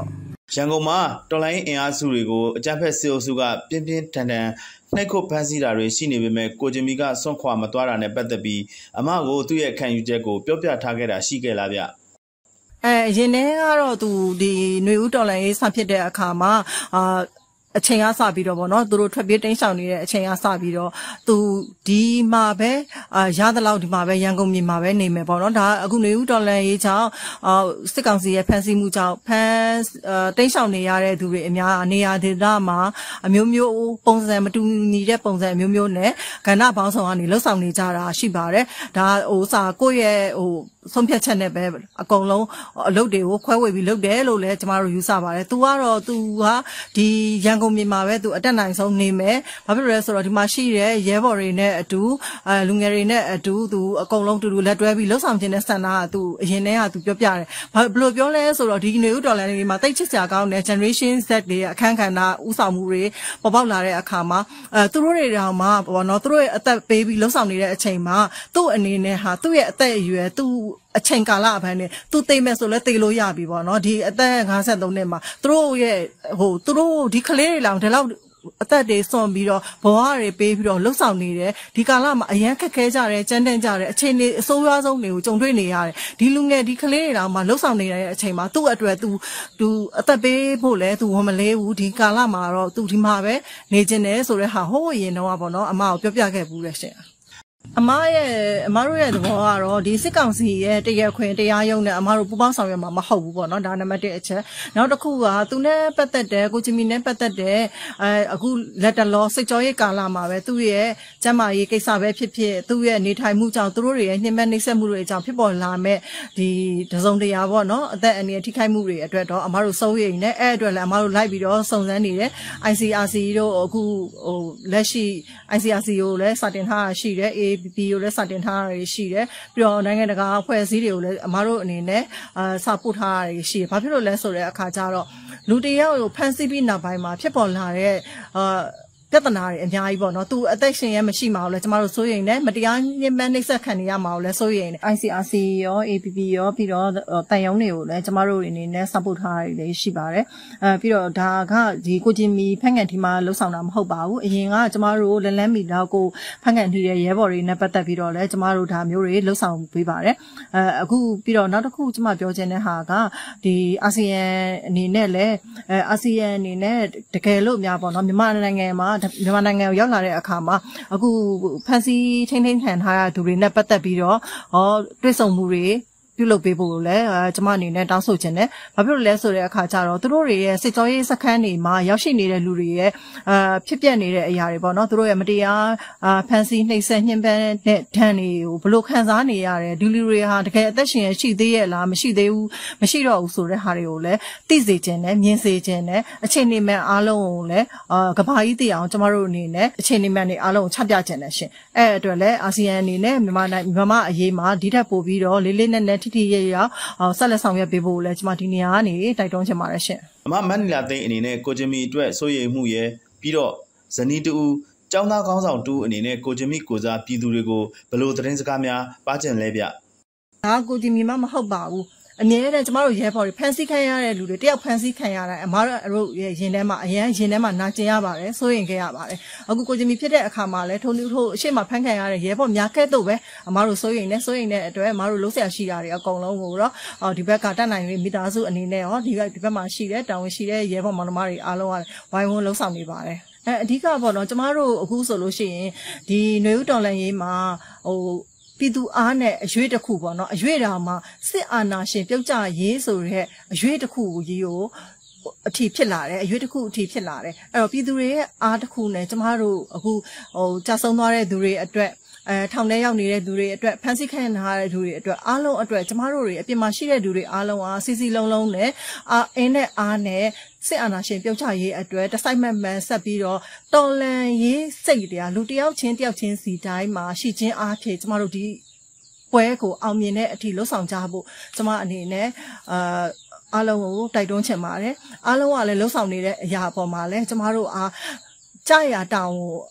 ရန်ကုန်မှာတော်လိုင်းအင်အားစုတွေကိုအကြမ်းဖက်စစ်အုပ်စုကပြင်းပြင်းထန်ထန်နှိပ်ခုတ်ဖမ်းဆီးတာတွေရှိနေပေမဲ့ကိုဂျင်မီကစွန့်ခွာမသွားတာနဲ့ပတ်သက်ပြီးအမကိုသူ့ရဲ့ခံယူချက်ကိုပြောပြထားခဲ့တာရှိခဲ့လားဗျအဲရင်ထဲကတော့သူဒီຫນွေဦးတော်လိုင်းရေးစဖြစ်တဲ့အခါမှာအာအချိန်ကစပြီးတော့ဗောနော်သူတို့ထွက်ပြေးတိမ်းရှောင်နေတဲ့အချိန်ကစပြီးတော့သူဒီမှာပဲအာရသလောက်ဒီမှာပဲရန်ကုန်မြေမှာပဲနေမယ်ဗောနော်ဒါအခုຫນွေဦးတော်လန်ရေးကြောင့်အာစစ်ကောင်စီရဲ့ဖမ်းဆီးမှုကြောင့်ဖမ်းတိမ်းရှောင်နေရတဲ့သူတွေအများနေရာဒေသမှာအမျိုးမျိုးပုံစံမတူညီတဲ့ပုံစံအမျိုးမျိုးနဲ့ကဏ္ဍပေါင်းစုံကနေလှုပ်ဆောင်နေကြတာရှိပါတယ်ဒါဟိုစာကိုယ့်ရဲ့ဟိုဆုံးဖြတ်ချက်နဲ့ပဲအကုန်လုံးအလုပ်တွေကိုခွဲဝေပြီးလုပ်တယ်လို့လည်းကျမတို့ယူဆပါတယ်။ तू ကတော့ तू ဟာဒီရန်ကုန်ပြည်မှာပဲ तू အတက်နိုင်ဆုံးနေမယ်။ဘာဖြစ်လို့လဲဆိုတော့ဒီမှာရှိတဲ့ရဲဘော်တွေနဲ့အတူအဲလူငယ်တွေနဲ့အတူ तू အကုန်လုံးတူတူလက်တွဲပြီးလှုပ်ဆောင်ခြင်းနဲ့စံနာက तू အရင်တည်းက तू ပြောပြတယ်။ဘာဘယ်လိုပြောလဲဆိုတော့ဒီຫນွေဦးတော်လန်တွေမှာတိတ်ချစ်စရာကောင်းတဲ့ generation Z တွေရဲ့အခန်းကဏ္ဍဥဆောင်မှုတွေပေါ်ပေါက်လာတဲ့အခါမှာအဲသူတို့တွေတောင်မှဘောနော်သူတို့ရဲ့အသက်ပေးပြီးလှုပ်ဆောင်နေတဲ့အချိန်မှာသူ့အနေနဲ့ဟာသူ့ရဲ့အသက်အရွယ်သူ့အချိန်ကာလအပိုင်းနဲ့သူသိမဲ့ဆိုလဲသိလို့ရပြီပေါ့နော်ဒီအသက်၅၃နှစ်မှာသူတို့ရဲ့ဟိုသူတို့ဒီကလေးတွေလောင်ဒီလောက်အသက်တွေစွန့်ပြီးတော့ဘဝတွေပေးပြီးတော့လှုပ်ဆောင်နေတယ်ဒီကာလမှာအရန်ခက်ခဲကြတယ်ကြမ်းတမ်းကြတယ်အချိန်တွေအဆိုးရွားဆုံးတွေကိုကြုံတွေ့နေရတယ်ဒီလူငယ်ဒီကလေးတွေတောင်မှလှုပ်ဆောင်နေတဲ့အချိန်မှာသူ့အတွက်သူသူအသက်ပေးဖို့လဲသူဝန်မလေးဘူးဒီကာလမှာတော့သူဒီမှာပဲနေကျင်တယ်ဆိုတဲ့ဟာဟိုးအရင်တော့ပေါ့နော်အမကိုပြောပြခဲ့ဘူးလေရှင်အမရဲ့အမတို့ရဲ့သဘောကတော့ဒီစစ်ကောင်စီရဲ့တရားခွင်တရားရုံးနဲ့အမတို့ပူပေါင်းဆောင်ရွက်မှာမဟုတ်ဘူးပေါ့နော်ဒါနံပါတ်တစ်အချက်နောက်တစ်ခုကသူနဲ့ပတ်သက်တဲ့ကိုချီမီနဲ့ပတ်သက်တဲ့အဲအခုလက်တလောစိတ်ကြောရေးကာလမှာပဲသူ့ရဲ့ကျန်းမာရေးကိစ္စပဲဖြစ်ဖြစ်သူ့ရဲ့နေထိုင်မှုကြောင့်သူတို့တွေရဲ့နှိမ့်မနှိမ့်ဆက်မှုတွေအကြောင်းဖြစ်ပေါ်လာမဲ့ဒီတစုံတရာပေါ့နော်အသက်အန္တရာယ်ထိခိုက်မှုတွေအတွက်တော့အမတို့စိုးရိမ်နေအဲ့အတွက်လည်းအမတို့လိုက်ပြီးတော့စုံစမ်းနေတယ် I C R C တို့အခုဟိုလက်ရှိ I C R C ကိုလည်းစတင်ထားတာရှိတယ် A P P ကိုလည်းစတင်ထားတာရှိတယ်ပြီးတော့နိုင်ငံတကာအဖွဲ့အစည်းတွေကိုလည်းအမတို့အနေနဲ့အာစာပို့ထားတာရှိတယ်ဘာဖြစ်လို့လဲဆိုတဲ့အခါကျတော့လူတယောက်ကိုဖန်ဆီးပြီးနောက်ပိုင်းမှာဖြစ်ပေါ်လာတဲ့အာပြဿနာတွေအများကြီးပေါ့နော်သူအသက်ရှင်ရဲမရှိမှာလဲကျမတို့စိုးရိမ်တယ်မတရားညှဉ်းပန်းနှိပ်စက်ခံနေရမှာလဲစိုးရိမ်တယ် I C R C ရော A P P ရောပြီးတော့တန်ယုံတွေကိုလည်းကျမတို့အနေနဲ့ support ထားရတွေရှိပါတယ်အဲပြီးတော့ဒါကဒီကိုဂျင်မီဖန်ကန်ဒီမှာလှုပ်ဆောင်တာမဟုတ်ပါဘူးအရင်ကကျမတို့လလန်းမီတော့ကိုဖန်ကန်ဒီရဲ့ရဲဘော်တွေနဲ့ပတ်သက်ပြီးတော့လဲကျမတို့ဒါမျိုးတွေလှုပ်ဆောင်ပေးပါတယ်အဲအခုပြီးတော့နောက်တစ်ခုကျမပြောချင်တဲ့ဟာကဒီအာဆီယံအနေနဲ့လဲအဲအာဆီယံအနေနဲ့တကယ်လို့များပေါ့နော်မြန်မာနိုင်ငံမှာမြန်မာနိုင်ငံကိုရောက်လာတဲ့အခါမှာအခုဖန်စီထိန်းထိန်းခံထားရသူတွေနဲ့ပတ်သက်ပြီးတော့ဟောတွေ့ဆုံမှုတွေပြုလုပ်ပေးဖို့လည်းအဲကျမအနေနဲ့တောင်းဆိုချင်တယ်။ဘာဖြစ်လို့လဲဆိုတဲ့အခါကျတော့သူတို့တွေရဲ့စစ်ကြောရေးစခန်းတွေမှာရောက်ရှိနေတဲ့လူတွေရဲ့အာဖြစ်ပျက်နေတဲ့အရာတွေပေါ့နော်သူတို့ရဲ့မတရားအာဖန်စီနှိပ်စက်ညှဉ်းပန်းတဲ့ဒဏ်တွေကိုဘလို့ခံစားနေရတယ်ဒီလူတွေဟာတကယ်အသက်ရှင်ရရှိသေးရဲ့လားမရှိသေးဘူးမရှိတော့ဘူးဆိုတဲ့ဟာတွေကိုလည်းသိစေချင်တယ်မြင်စေချင်တယ်အခြေအနေမှန်အားလုံးကိုလည်းအာကဘာကြီးသိအောင်ကျမတို့အနေနဲ့အခြေအနေမှန်တွေအားလုံးကိုချပြချင်တယ်ရှင်။အဲ့အတွက်လည်းအာဆီယံအနေနဲ့မြန်မာနိုင်ငံမြန်မာအရေးမှာဒီထက်ပိုပြီးတော့လေးလေးနက်နက်ထိထိရရဆက်လက်ဆောင်ရွက်ပေးဖို့လည်းကျွန်မဒီနေရာကနေတိုက်တွန်းချင်ပါတယ်ရှင်အမမန်နီလာသိန်းအနေနဲ့ကိုဂျင်မီအတွက်စိုးရိမ်မှုရဲ့ပြီးတော့ဇနီးတူကျောင်းသားကောင်းဆောင်တူအနေနဲ့ကိုဂျင်မီကိုစားပြည်သူတွေကိုဘယ်လိုသတင်းစကားများပါကျင်လဲဗျဒါကိုဂျင်မီမမဟုတ်ပါဘူးအမြဲတမ်းကျမတို့ရဲဘော်တွေဖန်ဆီးခံရတဲ့လူတွေတယောက်ဖန်ဆီးခံရတဲ့အမားတို့ရဲ့ရင်ထဲမှာအရန်ရင်ထဲမှာနာကျင်ရပါတယ်စိုးရင်ခဲ့ရပါတယ်အခုကိုဂျင်မီဖြစ်တဲ့အခါမှာလည်းထုံထုံအရှိမဖန်ခံရတဲ့ရဲဘော်များကဲ့သို့ပဲအမားတို့စိုးရင်နဲ့စိုးရင်တဲ့အတွက်အမားတို့လုံးဆရာရှိတာတွေအကုန်လုံးကိုတော့ဒီဘက်ကတတ်နိုင်ပြီးမိသားစုအနေနဲ့ရောဒီဘက်ဒီဘက်မှာရှိတဲ့တာဝန်ရှိတဲ့ရဲဘော်မောင်နှမတွေအားလုံးကဝိုင်းဝန်းလှုပ်ဆောင်နေပါတယ်အဲအဓိကပေါ့နော်ကျမတို့အခုဆိုလို့ရှိရင်ဒီຫນွေဦးတော်လန်ရေးမှာဟိုပြည်သူအားနဲ့အရွေးတစ်ခုပေါ့နော်အရွေးတာမှာစစ်အာဏာရှင်ပြုတ်ကျရေးဆိုတဲ့အရွေးတစ်ခုကိုကြီးကိုအထီဖြစ်လာတယ်အရွေးတစ်ခုအထီဖြစ်လာတယ်အဲ့တော့ပြည်သူတွေရဲ့အားတစ်ခုနဲ့ကျမတို့အခုဟိုကြာဆုံးသွားတဲ့သူတွေအတွက်အဲထောင်ထဲရောက်နေတဲ့သူတွေအတွက်ဖန်ဆီးခံထားတဲ့သူတွေအတွက်အားလုံးအတွက်ကျမတို့တွေအပြင်မှာရှိတဲ့သူတွေအားလုံးအားစီစီလုံးလုံးနဲ့အာအင်းနဲ့အားနဲ့စစ်အာဏာရှင်ပြုတ်ချရေးအတွက်တစိုက်မက်မှန်ဆက်ပြီးတော့တော်လန်ရေးစိတ်တရားလူတယောက်ချင်းတယောက်ချင်းစီတိုင်းမှာရှိချင်းအားဖြင့်ကျမတို့ဒီပွဲကိုအောင်မြင်တဲ့အထိလှုပ်ဆောင်ကြဖို့ကျမအနေနဲ့အာအားလုံးကိုတိုက်တွန်းချင်ပါတယ်အားလုံးကလည်းလှုပ်ဆောင်နေတဲ့အရာအပေါ်မှာလည်းကျမတို့အားကြာရတောင်းကို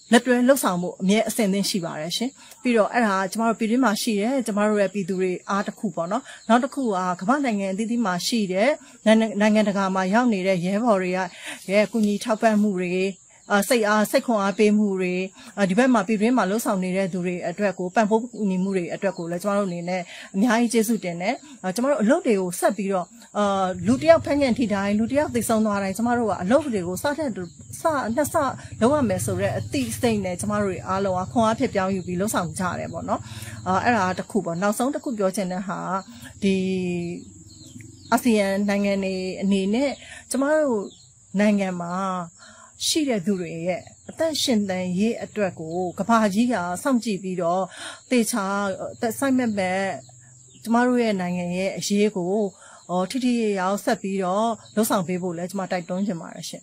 လက်တွဲလှုပ်ဆောင်မှုအမြဲအဆင်သင့်ရှိပါတယ်ရှင်ပြီးတော့အဲ့ဒါကျမတို့ပြည်တွင်းမှာရှိတယ်ကျမတို့ရဲ့ပြည်သူတွေအားတစ်ခုပေါ့နော်နောက်တစ်ခုကကမ္ဘာနိုင်ငံအသီးသီးမှာရှိတဲ့နိုင်ငံတကာမှာရောက်နေတဲ့ရဲဘော်တွေကရဲ့ကုညီထောက်ပံ့မှုတွေအစိတ်အားစိတ်ခွန်အားပေးမှုတွေဒီဘက်မှာပြည်တွင်းမှာလှုပ်ဆောင်နေတဲ့သူတွေအတွက်ကိုပံ့ပိုးကူညီမှုတွေအတွက်ကိုလည်းကျမတို့အနေနဲ့အများကြီးကျေးဇူးတင်တယ်ကျမတို့အလုပ်တွေကိုဆက်ပြီးတော့အာလူတယောက်ဖမ်းညံထိတိုင်းလူတယောက်သိဆုံးသွားတိုင်းကျမတို့ကအလုပ်တွေကိုစတဲ့စနှစ်ဆလုပ်ရမယ်ဆိုတော့အတိစိတ်နဲ့ကျမတို့တွေအားလုံးကခွန်အားဖြစ်ပြောင်းယူပြီးလှုပ်ဆောင်ကြရတယ်ပေါ့နော်အာအဲ့ဒါတစ်ခုပေါ့နောက်ဆုံးတစ်ခုပြောချင်တဲ့ဟာဒီအာဆီယံနိုင်ငံတွေအနေနဲ့ကျမတို့နိုင်ငံမှာရှိတဲ့သူတွေရဲ့အသက်ရှင်သန်ရေးအတွက်ကိုကဘာကြီးကစောင့်ကြည့်ပြီးတော့တေချာသက်ဆိုင်မဲ့မဲ့ကျမတို့ရဲ့နိုင်ငံရဲ့အရေးကိုဟောထိထိရောက်ဆက်ပြီးတော့လှုပ်ဆောင်ပေးဖို့လဲကျမတိုက်တွန်းချင်ပါတယ်ရှင်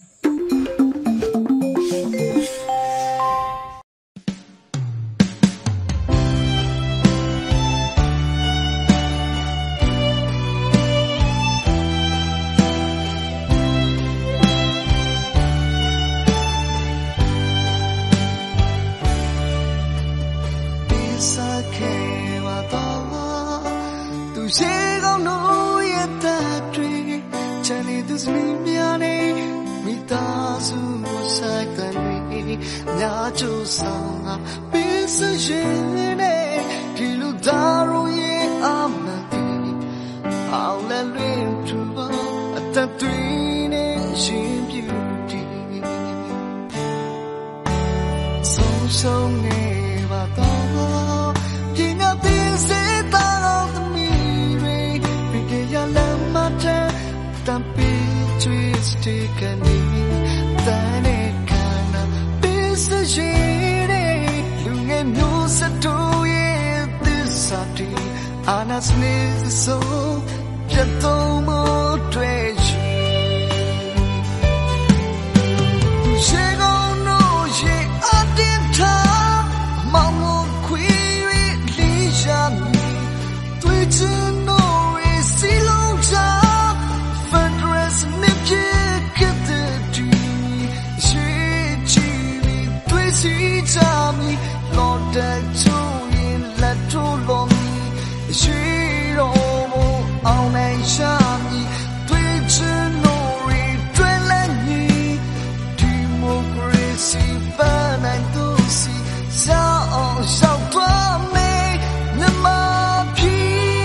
ညာကျူဆောင်ကပေးစရင်နဲ့ဒီလူသားတို့ရဲ့အမှန်တီအောင်လဲလွင်ထူအသက်သွေးနဲ့ရှင်ပြူတီဆုံးဆုံးနေပါတော့ဒီငါတင်စေတာသမီးတွေပြကြရလမ်းမတဲ့တံပီချွေးစတေကနေတန်နေAnas needs the soul, yet don't more treasure. She don't know she I didn't talk, Mama query, Leisha me. Twitch no is long job, Fendress nip get the tree. She chilly, twisty jammy, Lord that too in let too long.ရှိတော်မူအောင်နိုင်ရှာမည်တွေ့ချင်လို့ရီတွေ့လက်မည်ဒီမိုကရေစီပန်းနိုင်သူစီစားအောင်ရှောက်သွားမယ်မြမပြည်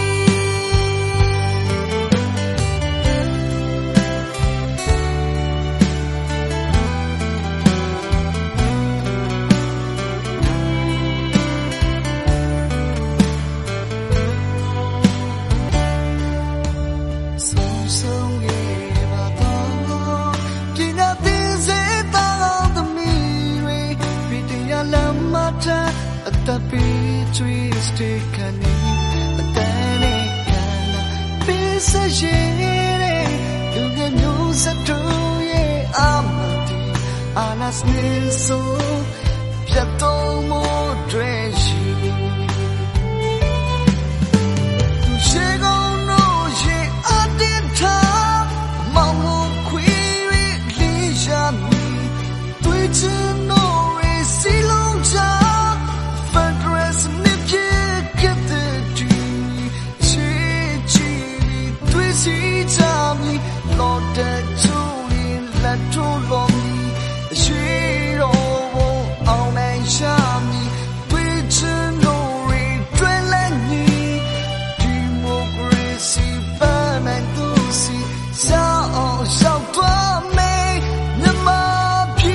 The beach is taken in the Danica Pisagere to the news at two ye amati Anas Nilso Piatomo Dreshi Shego no ye adita Mamo query Leisha me Twitch no resilong See Tommy, Lord that too in let too long. She all on and shammy, which no regret like me. Democracy, burn and do see, so shall to me, the monkey.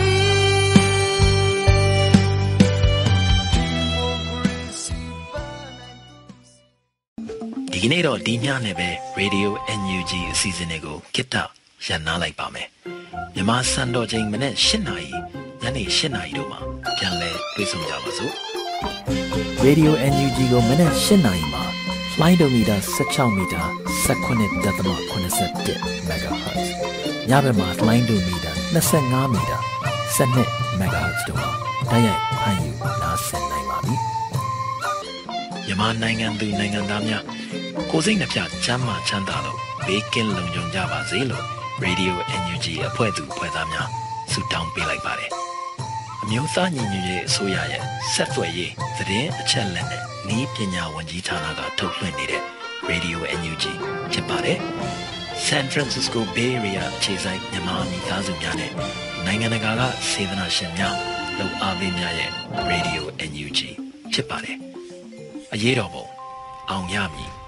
Democracy, burn and do see. ဒီနေ့တော့ဒီညနဲ့ပဲ Radio အန် ယူ ဂျီ အစီအစဉ်လေးကိုကိတ္တရန်နာလိုက်ပါမယ်မြန်မာစံတော်ချိန်မနေ့၈နာရီညနေ၈နာရီတို့မှာပြန်လည်တွေ့ဆုံကြပါစို့ Radio အန် ယူ ဂျီ ကိုမနေ့၈နာရီမှာ flight meter ၁၆မီတာ၁၈.၇၁ megahertz ညဘက်မှာ flight meter ၂၅မီတာ၁၂ megahertz တို့မှာတိုက်ရိုက်ဖမ်းယူနားဆင်နိုင်ပါပြီမြန်မာနိုင်ငံသူနိုင်ငံသားများကိုယ်စိတ်နှပြချမ်းသာချမ်းသာလို့ဘေးကင်းလုံခြုံကြပါစေလို့ Radio အန် ယူ ဂျီ အဖွဲ့သူအဖွဲ့သားများဆုတောင်းပေးလိုက်ပါတယ်။မျိုးသားညီညွတ်ရေးအစိုးရရဲ့ဆက်သွယ်ရေးသတင်းအချက်အလက်နဲ့နည်းပညာဝန်ကြီးဌာနကထုတ်လွှင့်နေတဲ့ Radio အန် ယူ ဂျီ ဖြစ်ပါတယ်။ San Francisco Bay Area ခြေဆိုင်မြန်မာမိသားစုများနဲ့နိုင်ငံတကာကစေတနာရှင်များလုံအားပေးများရဲ့ Radio အန် ယူ ဂျီ ဖြစ်ပါတယ်။အရေးတော်ပုံအောင်ရမည်